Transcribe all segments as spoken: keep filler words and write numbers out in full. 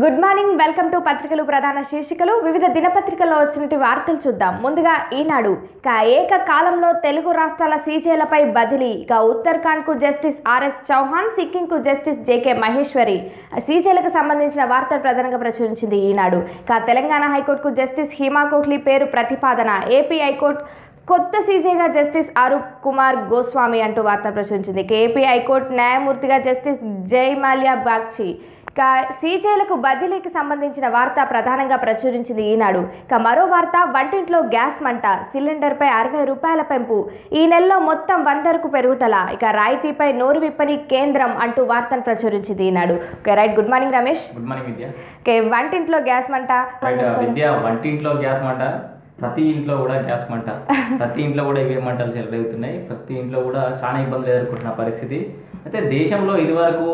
Good morning welcome to పత్రికలు ప్రధాన శీర్షికలు వివిధ దినపత్రికల్లో వచ్చినటువంటి వార్తలు చూద్దాం. ముందుగా ఈనాడు ఇక ఏకకాలంలో తెలుగు రాష్ట్రాల సీజేలపై బదిలీ. ఇక ఉత్తరాఖండ్ కు జస్టిస్ ఆర్ఎస్ చౌహాన్, సిక్కిం కు జస్టిస్ జేకే మహేశ్వరి సీజేలకు సంబంధించిన వార్తలు ప్రధానంగా ప్రచురించింది ఈనాడు. ఇక తెలంగాణ హైకోర్టుకు జస్టిస్ హిమా కోహ్లీ పేరు ప్రతిపాదన. ఏపీ హైకోర్టు కొత్త సీజేగా జస్టిస్ అరూప్ కుమార్ గోస్వామి అంటూ వార్తలు ప్రచురించింది. ఏపీ హైకోర్టు న్యాయమూర్తిగా జస్టిస్ జయమాల్యా బాగ్చి ఇక సీజేలకు బదిలీకి సంబంధించిన వార్త ప్రధానంగా ప్రచురించింది ఈనాడు. ఇక మరో వార్త, వంటింట్లో గ్యాస్ మంట, సిలిండర్పై అరవై రూపాయల పెంపు, ఈ నెలలో మొత్తం వందరకు పెరుగుదల, ఇక రాయితీపై నోరు విప్పని కేంద్రం అంటూ వార్తను ప్రచురించింది Eenadu. Okay right, good morning Ramesh. Good morning Vidya. Okay, వంటింట్లో గ్యాస్ మంట విద్య వంటింట్లో గ్యాస్ మంట, ప్రతి ఇంట్లో కూడా గ్యాస్ మంట, ప్రతి ఇంట్లో కూడా ఇవే మంటలు చెలరేగుతున్నాయి. ప్రతి ఇంట్లో కూడా చాలా ఇబ్బందులు ఎదుర్కొంటున్న పరిస్థితి. అయితే దేశంలో ఇదివరకు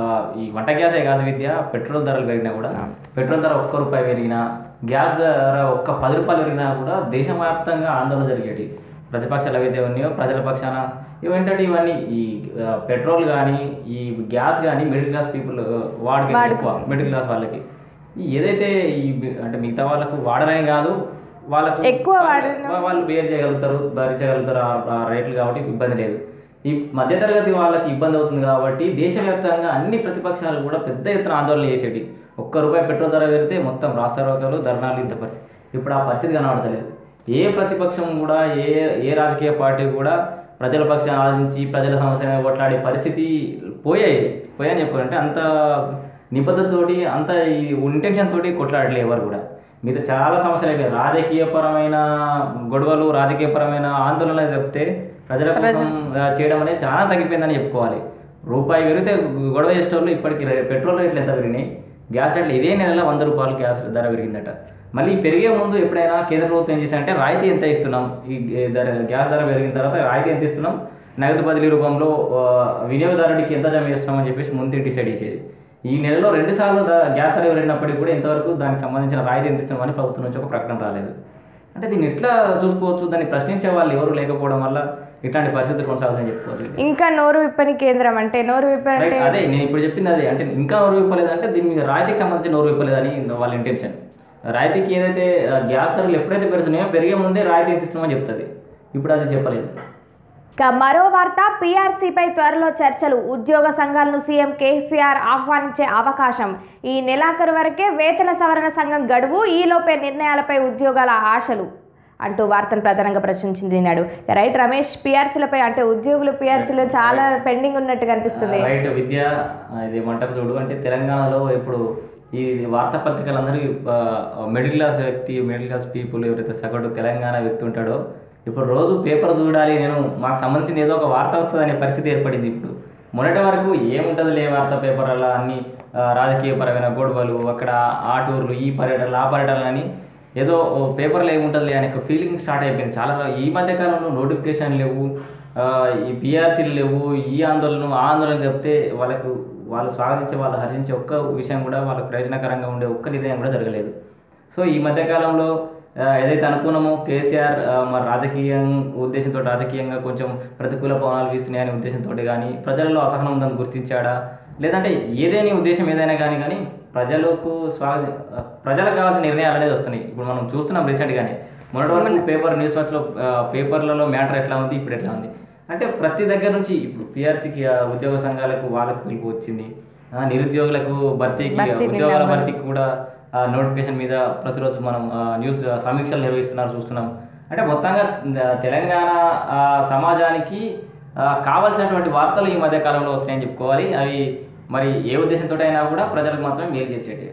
ఈ వంట గ్యాసే కాదు విద్య, పెట్రోల్ ధరలు పెరిగినా కూడా, పెట్రోల్ ధర ఒక్క రూపాయి పెరిగినా, గ్యాస్ ధర ఒక్క పది రూపాయలు పెరిగినా కూడా దేశవ్యాప్తంగా ఆందోళన జరిగేది. ప్రతిపక్షాలు ఏవైతే ఉన్నాయో ప్రజల పక్షాన ఇవేంటంటే ఇవన్నీ ఈ పెట్రోల్ కానీ ఈ గ్యాస్ కానీ మిడిల్ క్లాస్ పీపుల్ వాడికి ఎక్కువ, మిడిల్ క్లాస్ వాళ్ళకి ఏదైతే ఈ అంటే మిగతా వాళ్ళకు వాడరని కాదు, వాళ్ళకు ఎక్కువ వాళ్ళు బేర్ చేయగలుగుతారు, భరించగలుగుతారు ఆ రేట్లు, కాబట్టి ఇబ్బంది లేదు. ఈ మధ్యతరగతి వాళ్ళకి ఇబ్బంది అవుతుంది కాబట్టి దేశవ్యాప్తంగా అన్ని ప్రతిపక్షాలు కూడా పెద్ద ఎత్తున ఆందోళన చేసేటి. ఒక్క రూపాయి పెట్రోల్ ధర పెరిగితే మొత్తం రాష్ట్రాలు ధర్నాలు, ఇంత పరిస్థితి. ఇప్పుడు ఆ పరిస్థితి కనబడతలేదు. ఏ ప్రతిపక్షం కూడా ఏ ఏ రాజకీయ పార్టీ కూడా ప్రజల పక్షాన్ని ఆలోచించి ప్రజల సమస్యల మీద కొట్లాడే పరిస్థితి పోయాయి పోయాయని చెప్పాలంటే అంత నిబద్ధతతోటి, అంత ఈ ఇంటెన్షన్ తోటి కొట్లాడలేదు ఎవరు కూడా. మిగతా చాలా సమస్యలు అయిపోయాయి. రాజకీయపరమైన గొడవలు, రాజకీయపరమైన ఆందోళన చెప్తే ప్రజల కోసం చేయడం అనేది చాలా తగ్గిపోయిందని చెప్పుకోవాలి. రూపాయి పెరిగితే గొడవ చేసేటోళ్ళు ఇప్పటికి పెట్రోల్ రేట్లు ఎంత పెరిగినాయి, గ్యాస్ రేట్లు ఇదే నెలలో వంద రూపాయలు గ్యాస్ ధర పెరిగిందట. మళ్ళీ పెరిగే ముందు ఎప్పుడైనా కేంద్ర ప్రభుత్వం ఏం చేశారంటే రాయితీ ఎంత ఇస్తున్నాం, ఈ ధర గ్యాస్ ధర పెరిగిన తర్వాత రాయితీ ఎంత ఇస్తున్నాం, నగదు బదిలీ రూపంలో వినియోగదారుడికి ఎంత జమ చేస్తున్నామని చెప్పేసి ముందు డిసైడ్ చేసేది. ఈ నెలలో రెండు సార్లు గ్యాస్ ధర పెరిగినప్పటికీ కూడా ఇంతవరకు దానికి సంబంధించిన రాయితీ ఎంత ఇస్తున్నామని ప్రభుత్వం నుంచి ఒక ప్రకటన రాలేదు. అంటే దీన్ని ఎట్లా చూసుకోవచ్చు, దాన్ని ప్రశ్నించే వాళ్ళు ఎవరు లేకపోవడం వల్ల ఇట్లాంటి పరిస్థితులు కొనసాగుతాయని చెప్పుకోవచ్చు. ఇంకా నోరు విప్పని కేంద్రం అంటే నోరు విప్పని అదే నేను ఇప్పుడు చెప్పింది అదే. అంటే ఇంకా నోరు విప్పలేదంటే దీని మీద రాయితీకి సంబంధించి నోరు విప్పలేదని వాళ్ళ ఇంటెన్షన్. రాయితీకి ఏదైతే గ్యాస్ ధరలు ఎప్పుడైతే పెడుతున్నాయో పెరిగే ముందే రాయితీ ఇస్తున్నామని చెప్తుంది. ఇప్పుడు అది చెప్పలేదు. ఇక మరో వార్త, పీఆర్సీపై త్వరలో చర్చలు, ఉద్యోగ సంఘాలను సీఎం కేసీఆర్ ఆహ్వానించే అవకాశం. ఈ నెలాఖరు వరకే వేతన సవరణ సంఘం గడువు, ఈలోపే నిర్ణయాలపై ఉద్యోగాల ఆశలు అంటూ వార్తను ప్రధానంగా ప్రశ్నించింది నాడు. రైట్ రమేష్, పీఆర్సీలపై అంటే ఉద్యోగులు పీఆర్సీలో చాలా పెండింగ్ ఉన్నట్టు కనిపిస్తుంది. రైట్ విద్య, ఇది ఏమంటారు చూడు, అంటే తెలంగాణలో ఇప్పుడు ఈ వార్తాపత్రికలందరూ మిడిల్ క్లాస్ వ్యక్తి, మిడిల్ క్లాస్ పీపుల్ ఎవరైతే సగటు తెలంగాణ వ్యక్తి ఉంటాడో ఇప్పుడు రోజు పేపర్ చూడాలి, నేను మాకు సంబంధించిన ఏదో ఒక వార్త వస్తుంది అనే పరిస్థితి ఏర్పడింది. ఇప్పుడు మొన్నటి వరకు ఏముంటుంది లే వార్తా పేపర్ అలా అన్ని రాజకీయపరమైన గొడవలు, అక్కడ ఆ టూర్లు, ఈ పర్యటనలు, ఆ పర్యటనలు అని ఏదో పేపర్లో ఏముంటుంది అనే ఒక ఫీలింగ్ స్టార్ట్ అయిపోయింది. చాలా ఈ మధ్యకాలంలో నోటిఫికేషన్ లేవు, ఈ పిఆర్సీలు లేవు, ఈ ఆందోళన ఆ ఆందోళన చెప్తే వాళ్ళకు వాళ్ళు స్వాగతించే, వాళ్ళు హరించే ఒక్క విషయం కూడా వాళ్ళకు ప్రయోజనకరంగా ఉండే ఒక్క నిర్ణయం కూడా జరగలేదు. సో ఈ మధ్యకాలంలో ఏదైతే అనుకున్నామో కేసీఆర్ మరి రాజకీయ ఉద్దేశంతో రాజకీయంగా కొంచెం ప్రతికూల పవనాలు వీస్తున్నాయనే ఉద్దేశంతో కానీ, ప్రజలలో అసహనం ఉందని గుర్తించాడా, లేదంటే ఏదైనా ఉద్దేశం ఏదైనా కానీ కానీ ప్రజలకు స్వాగ ప్రజలకు కావాల్సిన నిర్ణయాలు అనేది వస్తున్నాయి. ఇప్పుడు మనం చూస్తున్నాం రీసెంట్గానే, మొన్నటి వరకు పేపర్ న్యూస్ వాచ్లో పేపర్లలో మ్యాటర్ ఎట్లా ఉంది, ఇప్పుడు ఎట్లా ఉంది అంటే ప్రతి దగ్గర నుంచి ఇప్పుడు పీఆర్సీకి ఉద్యోగ సంఘాలకు వాళ్ళకు పిలుపు వచ్చింది, నిరుద్యోగులకు భర్తీకి ఉద్యోగాల భర్తీకి కూడా నోటిఫికేషన్ మీద ప్రతిరోజు మనం న్యూస్ సమీక్షలు నిర్వహిస్తున్నారు చూస్తున్నాం. అంటే మొత్తంగా తెలంగాణ సమాజానికి కావాల్సినటువంటి వార్తలు ఈ మధ్య కాలంలో వస్తాయని చెప్పుకోవాలి. అవి మరి ఏ ఉద్దేశంతో అయినా కూడా ప్రజలకు మాత్రమే మేలు చేసేటి.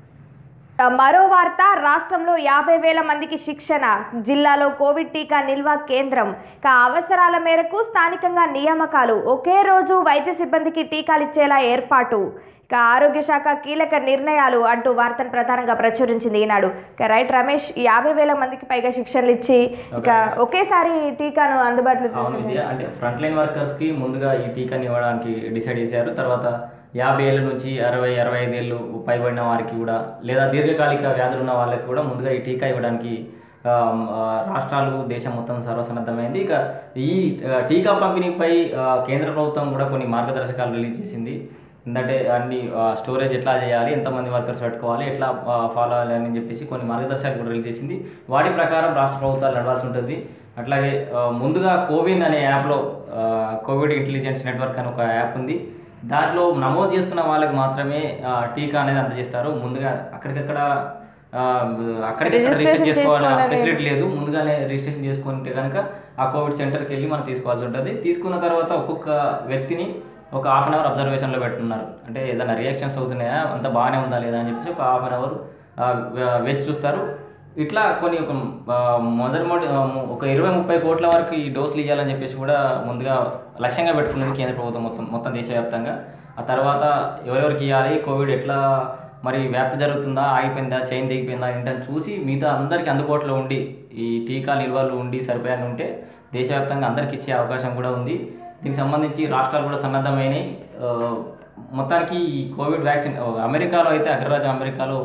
మరో వార్త, రాష్ట్రంలో యాభై వేల మందికి శిక్షణ, జిల్లాలో కోవిడ్ టీకా నిల్వ కేంద్రం. ఇక అవసరాల మేరకు స్థానికంగా నియామకాలు, ఒకే రోజు వైద్య సిబ్బందికి టీకాలు ఇచ్చేలా ఏర్పాటు. ఇక ఆరోగ్య శాఖ కీలక నిర్ణయాలు అంటూ వార్తను ప్రధానంగా ప్రచురించింది ఈనాడు. ఇక రైట్ రమేష్, యాభై వేల మందికి పైగా శిక్షణలు ఇచ్చి ఇక ఒకేసారి టీకాను అందుబాటులో అంటే ఫ్రంట్ లైన్ వర్కర్స్ కి ముందుగా ఈ టీకాని ఇవ్వడానికి డిసైడ్ చేశారు. తర్వాత యాభై ఏళ్ళ నుంచి అరవై అరవై ఐదు ఏళ్ళు పైబడిన వారికి కూడా, లేదా దీర్ఘకాలిక వ్యాధులు ఉన్న వాళ్ళకి కూడా ముందుగా ఈ టీకా ఇవ్వడానికి రాష్ట్రాలు, దేశం మొత్తం సర్వసన్నద్ధమైంది. ఇక ఈ టీకా పంపిణీపై కేంద్ర ప్రభుత్వం కూడా కొన్ని మార్గదర్శకాలు రిలీజ్ చేసింది. ఎందుకంటే అన్ని స్టోరేజ్ ఎట్లా చేయాలి, ఎంతమంది వర్కర్స్ పెట్టుకోవాలి, ఎట్లా ఫాలో అవ్వాలి అని చెప్పేసి కొన్ని మార్గదర్శకాలు కూడా రిలీజ్ చేసింది. వాటి ప్రకారం రాష్ట్ర ప్రభుత్వాలు నడవాల్సి ఉంటుంది. అట్లాగే ముందుగా కోవిన్ అనే యాప్లో కోవిడ్ ఇంటెలిజెన్స్ నెట్వర్క్ అని ఒక యాప్ ఉంది. దాంట్లో నమోదు చేసుకున్న వాళ్ళకి మాత్రమే టీకా అనేది అందజేస్తారు. ముందుగా అక్కడికక్కడ అక్కడికక్కడ రిజిస్ట్రేషన్ చేసుకోవాలని ఫెసిలిటీ లేదు. ముందుగానే రిజిస్ట్రేషన్ చేసుకుంటే కనుక ఆ కోవిడ్ సెంటర్కి వెళ్ళి మనం తీసుకోవాల్సి ఉంటుంది. తీసుకున్న తర్వాత ఒక్కొక్క వ్యక్తిని ఒక హాఫ్ అన్ అవర్ అబ్జర్వేషన్లో పెట్టుకున్నారు. అంటే ఏదైనా రియాక్షన్స్ అవుతున్నాయా, అంత బాగానే ఉందా లేదా అని చెప్పేసి ఒక హాఫ్ అన్ అవర్ వేచి చూస్తారు. ఇట్లా కొన్ని ఒక మొదటి మొదటి ఒక ఇరవై ముప్పై కోట్ల వరకు ఈ డోసులు ఇవ్వాలని చెప్పేసి కూడా ముందుగా లక్ష్యంగా పెట్టుకున్నది కేంద్ర ప్రభుత్వం మొత్తం మొత్తం దేశవ్యాప్తంగా. ఆ తర్వాత ఎవరెవరికి ఇవ్వాలి, కోవిడ్ ఎట్లా మరి వ్యాప్తి జరుగుతుందా, ఆగిపోయిందా, చైన్ దిగిపోయిందా ఏంటని చూసి మిగతా అందరికీ అందుబాటులో ఉండి ఈ టీకా నిల్వలు ఉండి సరిపోయాన్ని ఉంటే దేశవ్యాప్తంగా అందరికి ఇచ్చే అవకాశం కూడా ఉంది. దీనికి సంబంధించి రాష్ట్రాలు కూడా సన్నద్ధమైనవి. మొత్తానికి ఈ కోవిడ్ వ్యాక్సిన్ అమెరికాలో అయితే అగ్రరాజ్యం అమెరికాలో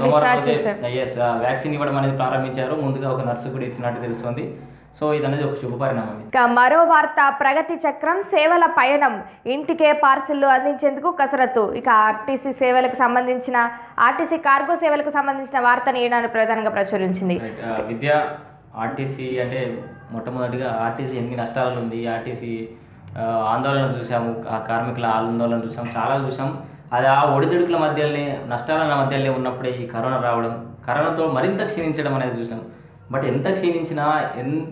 ఎస్ వ్యాక్సిన్ ఇవ్వడం అనేది ప్రారంభించారు. ముందుగా ఒక నర్సు కూడా ఇచ్చినట్టు తెలుస్తుంది. సో ఇది అనేది ఒక శుభ పరిణామం. మరో వార్త, ప్రగతి చక్రం సేవల పయనం, ఇంటికే పార్సిల్లు అందించేందుకు కసరత్తు. ఇక ఆర్టీసీ సేవలకు సంబంధించిన ఆర్టీసీ కార్గో సేవలకు సంబంధించిన వార్తను ఈనాడు ప్రధానంగా ప్రచురించింది. విద్య ఆర్టీసీ అంటే మొట్టమొదటిగా ఆర్టీసీ ఎన్ని నష్టాలు ఉంది, ఆర్టీసీ ఆందోళన చూసాము, ఆ కార్మికుల ఆందోళన చూసాం, చాలా చూసాం. అది ఆ ఒడిదుడుకుల మధ్యలోనే నష్టాల మధ్యలోనే ఉన్నప్పుడే ఈ కరోనా రావడం, కరోనాతో మరింత క్షీణించడం అనేది చూసాం. బట్ ఎంత క్షీణించినా ఎంత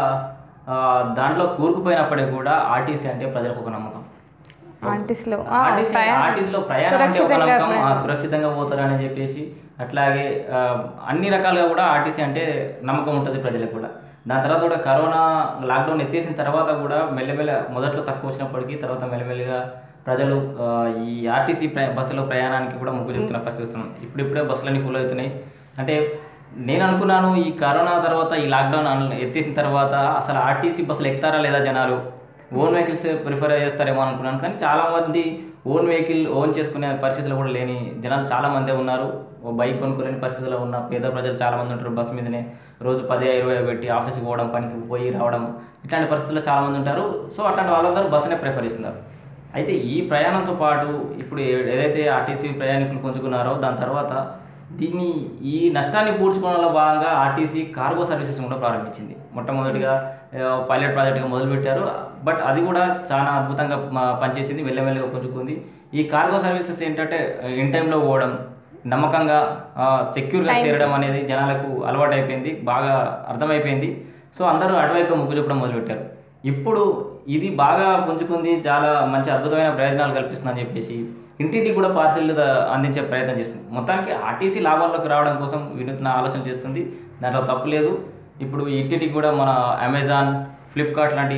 దాంట్లో కూరుకుపోయినప్పటికీ కూడా ఆర్టీసీ అంటే ప్రజలకు ఒక నమ్మకం. ఆర్టీసీలో ఆర్టీసీలో ప్రయాణం అంటే ఒక నమ్మకం, సురక్షితంగా పోతారని చెప్పేసి. అట్లాగే అన్ని రకాలుగా కూడా ఆర్టీసీ అంటే నమ్మకం ఉంటుంది ప్రజలకు కూడా. దాని తర్వాత కూడా కరోనా లాక్డౌన్ ఎత్తేసిన తర్వాత కూడా మెల్లమెల్ల మొదట్లో తక్కువ వచ్చినప్పటికీ తర్వాత మెల్లమెల్లగా ప్రజలు ఈ ఆర్టీసీ బస్సులో ప్రయాణానికి కూడా మొగ్గు చూపుతున్న పరిస్థితి వస్తున్నాం. ఇప్పుడిప్పుడే బస్సులన్నీ ఫుల్ అవుతున్నాయి. అంటే నేను అనుకున్నాను ఈ కరోనా తర్వాత ఈ లాక్డౌన్ ఎత్తేసిన తర్వాత అసలు ఆర్టీసీ బస్సులు ఎక్కుతారా లేదా, జనాలు ఓన్ వెహికల్స్ ప్రిఫర్ చేస్తారేమో అనుకున్నాను. కానీ చాలామంది ఓన్ వెహికల్ ఓన్ చేసుకునే పరిస్థితులు కూడా లేని జనాలు చాలామందే ఉన్నారు. ఓ బైక్ కొనుక్కోలేని పరిస్థితుల్లో ఉన్న పేద ప్రజలు చాలామంది ఉంటారు. బస్సు మీదనే రోజు పది ఇరవై పెట్టి ఆఫీస్కి పోవడం, పనికి పోయి రావడం, ఇట్లాంటి పరిస్థితుల్లో చాలామంది ఉంటారు. సో అట్లాంటి వాళ్ళందరూ బస్సునే ప్రిఫర్ చేస్తున్నారు. అయితే ఈ ప్రయాణంతో పాటు ఇప్పుడు ఏదైతే ఆర్టీసీ ప్రయాణికులు పొందుకున్నారో దాని తర్వాత దీన్ని ఈ నష్టాన్ని పూడ్చుకోవడంలో భాగంగా ఆర్టీసీ కార్గో సర్వీసెస్ కూడా ప్రారంభించింది. మొట్టమొదటిగా పైలట్ ప్రాజెక్టుగా మొదలుపెట్టారు. బట్ అది కూడా చాలా అద్భుతంగా పనిచేసింది, మెల్లమెల్లగా పుంజుకుంది. ఈ కార్గో సర్వీసెస్ ఏంటంటే ఇన్ టైంలో పోవడం, నమ్మకంగా సెక్యూర్గా చేరడం అనేది జనాలకు అలవాటు అయిపోయింది, బాగా అర్థమైపోయింది. సో అందరూ అటువైపు మొగ్గు చూపడం మొదలుపెట్టారు. ఇప్పుడు ఇది బాగా పుంజుకుంది, చాలా మంచి అద్భుతమైన ప్రయోజనాలు కల్పిస్తుందని చెప్పేసి ఇంటింటికి కూడా పార్సిల్ అందించే ప్రయత్నం చేస్తుంది. మొత్తానికి ఆర్టీసీ లాభాల్లోకి రావడం కోసం వినూత్న ఆలోచన చేస్తుంది, దాంట్లో తప్పు లేదు. ఇప్పుడు ఇంటింటికి కూడా మన అమెజాన్, ఫ్లిప్కార్ట్ లాంటి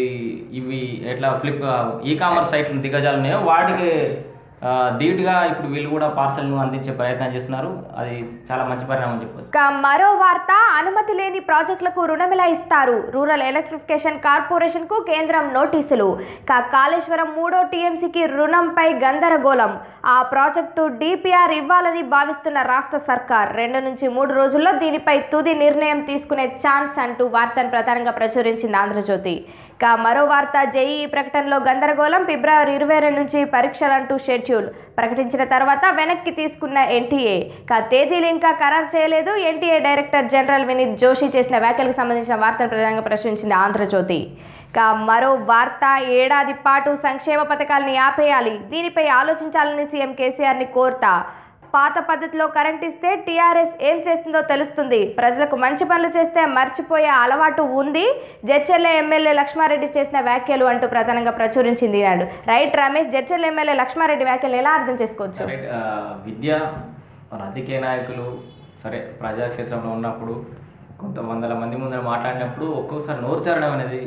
ఇవి ఎట్లా ఫ్లిప్ ఈ కామర్స్ సైట్లు దిగ్గజాలు ఉన్నాయో వాటికి ధీటుగా ఇప్పుడు వీళ్ళు కూడా పార్సల్ను అందించే ప్రయత్నం చేస్తున్నారు. అది చాలా మంచి పరిణామం చెప్పొచ్చు. మరో వార్త, అనుమతి లేని ప్రాజెక్టులకు రుణమిలా ఇస్తారు, రూరల్ ఎలక్ట్రిఫికేషన్ కార్పొరేషన్ కు కేంద్రం నోటీసులు. కాళేశ్వరం మూడో టీఎంసీకి రుణంపై గందరగోళం, ఆ ప్రాజెక్టు డిపిఆర్ ఇవ్వాలని భావిస్తున్న రాష్ట్ర సర్కార్ రెండు నుంచి మూడు రోజుల్లో దీనిపై తుది నిర్ణయం తీసుకునే ఛాన్స్ అంటూ వార్తను ప్రధానంగా ప్రచురించింది ఆంధ్రజ్యోతి. ఇక మరో వార్త, జేఈఈ ప్రకటనలో గందరగోళం, ఫిబ్రవరి ఇరవై రెండు నుంచి పరీక్షలంటూ షెడ్యూల్ ప్రకటించిన తర్వాత వెనక్కి తీసుకున్న ఎన్టీఏ. ఇక తేదీలు ఇంకా ఖరారు చేయలేదు. NTA director general Vineet Joshi చేసిన వ్యాఖ్యలకు సంబంధించిన వార్తను ప్రధానంగా ప్రశ్నించింది ఆంధ్రజ్యోతి. ఇక మరో వార్త, ఏడాది పాటు సంక్షేమ పథకాలని ఆపేయాలి, దీనిపై ఆలోచించాలని సీఎం కేసీఆర్ని కోరుతా, పాత పద్ధతిలో కరెంట్ ఇస్తే టీఆర్ఎస్ ఏం చేస్తుందో తెలుస్తుంది, ప్రజలకు మంచి పనులు చేస్తే మర్చిపోయే అలవాటు ఉంది, జడ్చర్ల ఎమ్మెల్యే లక్ష్మారెడ్డి చేసిన వ్యాఖ్యలు అంటూ ప్రధానంగా ప్రచురించింది నాడు. రైట్ రమేష్, జడ్చర్ల ఎమ్మెల్యే లక్ష్మారెడ్డి వ్యాఖ్యలు ఎలా అర్థం చేసుకోవచ్చు? విద్య రాజకీయ నాయకులు సరే ప్రజాక్షేత్రంలో ఉన్నప్పుడు కొంత వందల మంది ముందర మాట్లాడినప్పుడు ఒక్కొక్కసారి నోరు జారడం అనేది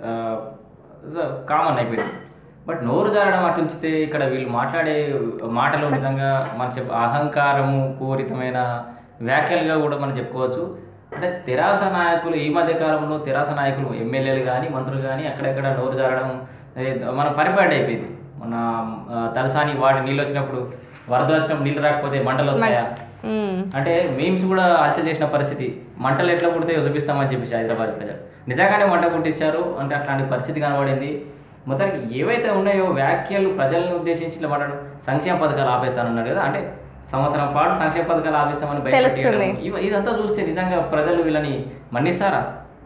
కామన్ అయిపోయింది. బట్ నోరు జారడం అటుంచితే ఇక్కడ వీళ్ళు మాట్లాడే మాటలు నిజంగా మనం చెప్ప అహంకారము పూరితమైన వ్యాఖ్యలుగా కూడా మనం చెప్పుకోవచ్చు. అంటే తెరాస నాయకులు ఈ మధ్య కాలంలో తెరాస నాయకులు ఎమ్మెల్యేలు కానీ మంత్రులు కానీ అక్కడెక్కడ నోరు జారడం మన పరిపాటి అయిపోయింది. మన తలసాని వాటి నీళ్ళు వచ్చినప్పుడు వరద వచ్చినప్పుడు నీళ్ళు రాకపోతే మంటలు వస్తాయా అంటే మీమ్స్ కూడా హత్య చేసిన పరిస్థితి. మంటలు ఎట్లా పుడితే చూపిస్తామని చెప్పేసి హైదరాబాద్ ప్రజలు నిజంగానే మంట పుట్టించారు అంటే అట్లాంటి పరిస్థితి కనబడింది. మొత్తానికి ఏవైతే ఉన్నాయో వ్యాఖ్యలు ప్రజలను ఉద్దేశించి ఇట్లా మాట్లాడు సంక్షేమ పథకాలు ఆపేస్తానన్నారు కదా, అంటే సంవత్సరం పాటు సంక్షేమ పథకాలు ఆపేస్తామని బయటపెట్టడం ఇదంతా చూస్తే నిజంగా ప్రజలు వీళ్ళని మన్నిస్తారా?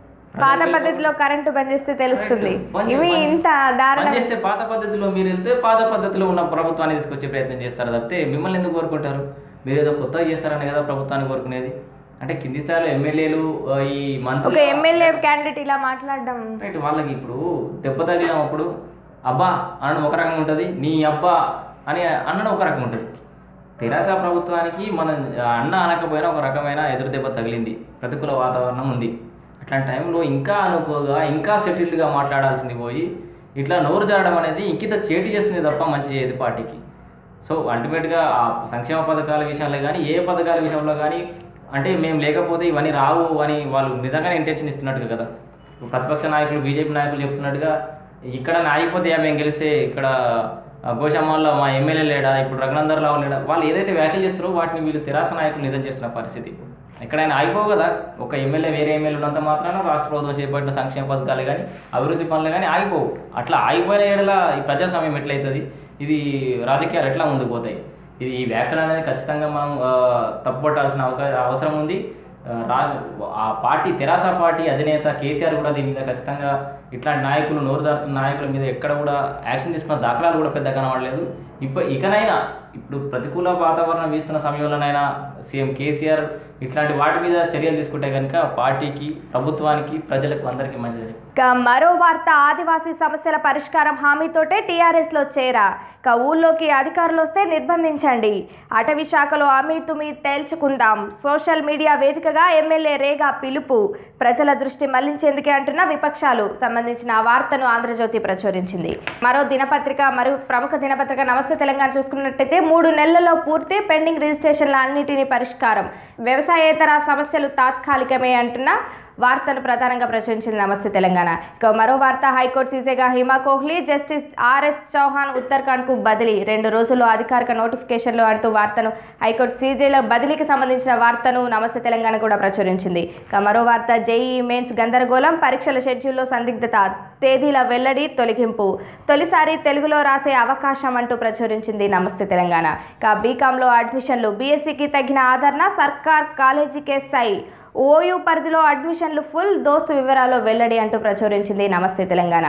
పాత పద్ధతిలో కరెంటు బంద్ చేస్తే తెలుస్తుంది. ఇవి ఇంత దారుణం చేస్తే పాత పద్ధతిలో మీరు వెళ్తే పాత పద్ధతిలో ఉన్న ప్రభుత్వాన్ని తీసుకొచ్చే ప్రయత్నం చేస్తారు తప్పితే మిమ్మల్ని ఎందుకు కోరుకుంటారు? మీరు ఏదో కొత్తగా చేస్తారని కదా ప్రభుత్వాన్ని కోరుకునేది. అంటే కింది స్థాయిలో ఎమ్మెల్యేలు ఈ మంత్రి ఒక ఎమ్మెల్యే క్యాండిడేట్ ఇలా మాట్లాడడం రైట్. వాళ్ళకి ఇప్పుడు దెబ్బ తగిలినప్పుడు అబ్బా అనడం ఒక రకంగా ఉంటుంది, నీ అబ్బా అని అనడం ఒక రకంగా ఉంటుంది. తెరాస ప్రభుత్వానికి మన అన్న అనకపోయినా ఒక రకమైన ఎదురు దెబ్బ తగిలింది, ప్రతికూల వాతావరణం ఉంది. అట్లాంటి టైంలో ఇంకా అనుకోగా ఇంకా సెటిల్డ్గా మాట్లాడాల్సింది పోయి ఇట్లా నోరు జారడం అనేది ఇంకిత చేటు చేస్తుంది తప్ప మంచి చేయదు పార్టీకి. సో అల్టిమేట్గా ఆ సంక్షేమ పథకాల విషయాల్లో కానీ ఏ పథకాల విషయంలో కానీ అంటే మేము లేకపోతే ఇవన్నీ రావు అని వాళ్ళు నిజంగానే ఇంటెన్షన్ ఇస్తున్నట్టుగా కదా. ప్రతిపక్ష నాయకులు బీజేపీ నాయకులు చెప్తున్నట్టుగా ఇక్కడ ఆగిపోతే మేము గెలిస్తే ఇక్కడ గోషామాల్లో మా ఎమ్మెల్యే లేడా, ఇప్పుడు రఘునందర్రావు లేడా, వాళ్ళు ఏదైతే వ్యాఖ్యలు చేస్తారో వాటిని వీళ్ళు తెరాస నాయకులు నిజం చేస్తున్న పరిస్థితి. ఎక్కడైనా ఆగిపోవు కదా, ఒక ఎమ్మెల్యే వేరే ఎమ్మెల్యే ఉన్నంత మాత్రాన రాష్ట్ర ప్రభుత్వం చేపట్టిన సంక్షేమ పథకాలు కానీ అభివృద్ధి పనులు కానీ ఆగిపోవు. అట్లా ఆగిపోయిన ఏడల ఈ ప్రజాస్వామ్యం ఎట్లయితుంది, ఇది రాజకీయాలు ఎట్లా ముందుకు పోతాయి? ఇది ఈ వ్యాఖ్యలు అనేది ఖచ్చితంగా మనం తప్పుపట్టాల్సిన అవకాశం అవసరం ఉంది. రా ఆ పార్టీ తెరాస పార్టీ అధినేత కేసీఆర్ కూడా దీని మీద ఖచ్చితంగా ఇట్లాంటి నాయకులు నోరు దారుతున్న నాయకుల మీద ఎక్కడ కూడా యాక్షన్ తీసుకున్న దాఖలాలు కూడా పెద్ద కనబడలేదు. ఇప్పుడు ఇకనైనా ఇప్పుడు ప్రతికూల వాతావరణం వీస్తున్న సమయంలోనైనా సీఎం కేసీఆర్ ఇట్లాంటి వాటి మీద చర్యలు తీసుకుంటే కనుక పార్టీకి, ప్రభుత్వానికి, ప్రజలకు అందరికీ మంచిది. మరో వార్త, ఆదివాసీ సమస్యల పరిష్కారం హామీతోటే టీఆర్ఎస్ లో చేరా, ఊళ్ళోకి అధికారులు వస్తే నిర్బంధించండి, అటవీ శాఖలో అమీతుమీ తేల్చుకుందాం, సోషల్ మీడియా వేదికగా ఎమ్మెల్యే రేగా పిలుపు, ప్రజల దృష్టి మళ్లించేందుకే అంటున్న విపక్షాలు. సంబంధించిన వార్తను ఆంధ్రజ్యోతి ప్రచురించింది. మరో దినపత్రిక మరో ప్రముఖ దినపత్రిక నమస్తే తెలంగాణ చూసుకున్నట్టయితే మూడు నెలల్లో పూర్తి, పెండింగ్ రిజిస్ట్రేషన్ల అన్నిటినీ పరిష్కారం, వ్యవసాయేతర సమస్యలు తాత్కాలికమే అంటున్న వార్తను ప్రధానంగా ప్రచురించింది నమస్తే తెలంగాణ. ఇక మరో వార్త, హైకోర్టు సీజేగా హిమా కోహ్లీ, జస్టిస్ ఆర్ఎస్ చౌహాన్ ఉత్తరాఖండ్కు బదిలీ, రెండు రోజుల్లో అధికారిక నోటిఫికేషన్లు అంటూ వార్తను హైకోర్టు సీజేల బదిలీకి సంబంధించిన వార్తను నమస్తే తెలంగాణ కూడా ప్రచురించింది. ఇక మరో వార్త, జేఈఈ మెయిన్స్ గందరగోళం, పరీక్షల షెడ్యూల్లో సందిగ్ధత, తేదీల వెల్లడి తొలగింపు, తొలిసారి తెలుగులో రాసే అవకాశం అంటూ ప్రచురించింది నమస్తే తెలంగాణ. ఇక బీకాంలో అడ్మిషన్లు, బీఎస్సీకి తగిన ఆదరణ, సర్కార్ కాలేజీకే సై, ఓయూ పరిధిలో అడ్మిషన్లు ఫుల్, దోస్తు వివరాలు వెల్లడి అంటూ ప్రచురించింది నమస్తే తెలంగాణ.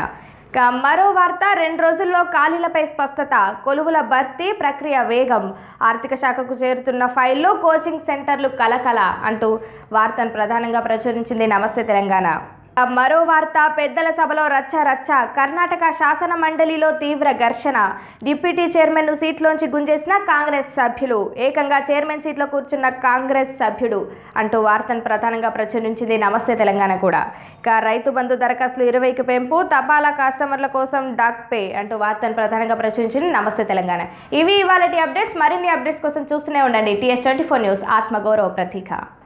మరో వార్త, రెండు రోజుల్లో ఖాళీలపై స్పష్టత, కొలువుల భర్తీ ప్రక్రియ వేగం, ఆర్థిక శాఖకు చేరుతున్న ఫైళ్లు, కోచింగ్ సెంటర్లు కలకల అంటూ వార్తను ప్రధానంగా ప్రచురించింది నమస్తే తెలంగాణ. మరో వార్త, పెద్దల సభలో రచ్చ రచ్చ, కర్ణాటక శాసన మండలిలో తీవ్ర ఘర్షణ, డిప్యూటీ చైర్మన్ సీట్లోంచి గుంజేసిన కాంగ్రెస్ సభ్యులు, ఏకంగా చైర్మన్ సీట్లో కూర్చున్న కాంగ్రెస్ సభ్యుడు అంటూ వార్తను ప్రధానంగా ప్రచురించింది నమస్తే తెలంగాణ కూడా. ఇక రైతు బంధు దరఖాస్తులు ఇరవైకి పెంపు, తపాలా కస్టమర్ల కోసం డాక్ పే అంటూ వార్తను ప్రధానంగా ప్రచురించింది నమస్తే తెలంగాణ. ఇవి ఇవాళటి అప్డేట్స్. మరిన్ని అప్డేట్స్ కోసం చూస్తూనే ఉండండి టీఎస్ ట్వంటీ ఫోర్ న్యూస్, ఆత్మగౌరవ ప్రతీక.